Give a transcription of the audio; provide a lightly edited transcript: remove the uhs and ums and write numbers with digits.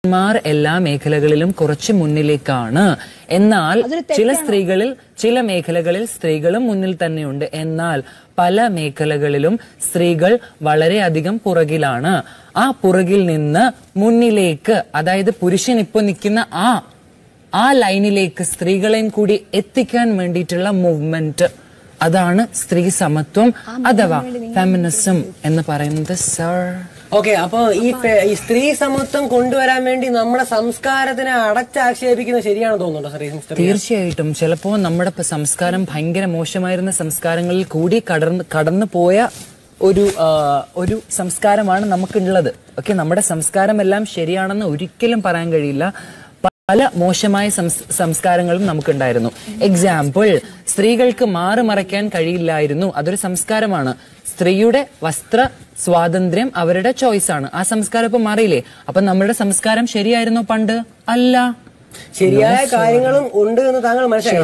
എല്ലാ മേഖലകളിലും കുറച്ച് മുന്നിലേക്കാണ്. എന്നാൽ ചില മേഖലകളിൽ സ്ത്രീകളും മുന്നിൽ തന്നെയുണ്ട്. എന്നാൽ പല മേഖലകളിലും സ്ത്രീകൾ വളരെയധികം പുറകിലാണ്. ആ പുറകിൽ നിന്ന് മുന്നിലേക്ക്, അതായത് പുരുഷൻ ഇപ്പൊ നിൽക്കുന്ന ആ ലൈനിലേക്ക് സ്ത്രീകളെയും കൂടി എത്തിക്കാൻ വേണ്ടിയിട്ടുള്ള മൂവ്മെന്റ്, അതാണ് സ്ത്രീ സമത്വം അഥവാ ഫെമിനിസം എന്ന് പറയുന്നത്. സർ, ഓക്കെ, അപ്പൊ ഈ സ്ത്രീ സമത്വം കൊണ്ടുവരാൻ വേണ്ടി നമ്മുടെ സംസ്കാരത്തിനെ അടച്ചാക്ഷേപിക്കുന്നത് ശരിയാണെന്ന് തോന്നുന്നുണ്ടോ സർ? തീർച്ചയായിട്ടും. ചിലപ്പോ നമ്മുടെ സംസ്കാരം ഭയങ്കര മോശമായിരുന്ന സംസ്കാരങ്ങളിൽ കൂടി കടന്നു പോയ ഒരു സംസ്കാരമാണ് നമുക്കുള്ളത്. ഓക്കെ, നമ്മുടെ സംസ്കാരം എല്ലാം ശരിയാണെന്ന് ഒരിക്കലും പറയാൻ കഴിയില്ല. പല മോശമായ സംസ്കാരങ്ങളും നമുക്കുണ്ടായിരുന്നു. എക്സാമ്പിൾ, സ്ത്രീകൾക്ക് മാറുമറയ്ക്കാൻ കഴിയില്ലായിരുന്നു. അതൊരു സംസ്കാരമാണ്. സ്ത്രീയുടെ വസ്ത്ര സ്വാതന്ത്ര്യം അവരുടെ ചോയ്സ് ആണ്. ആ സംസ്കാരം ഇപ്പൊ മാറിയില്ലേ? അപ്പൊ നമ്മുടെ സംസ്കാരം ശരിയായിരുന്നോ പണ്ട്? അല്ല. ശരിയായ കാര്യങ്ങളും ഉണ്ട് എന്ന് താങ്കൾ മനസ്സിലാക്കി.